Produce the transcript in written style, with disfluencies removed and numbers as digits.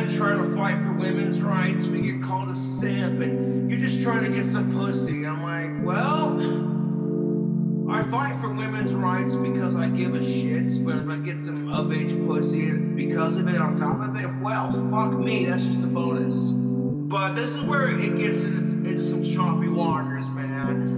men try to fight for women's rights, we get called a simp, and you're just trying to get some pussy. I'm like, well, I fight for women's rights because I give a shit, but if I get some of-age pussy because of it on top of it, well, fuck me, that's just a bonus. But this is where it gets into some choppy waters, man.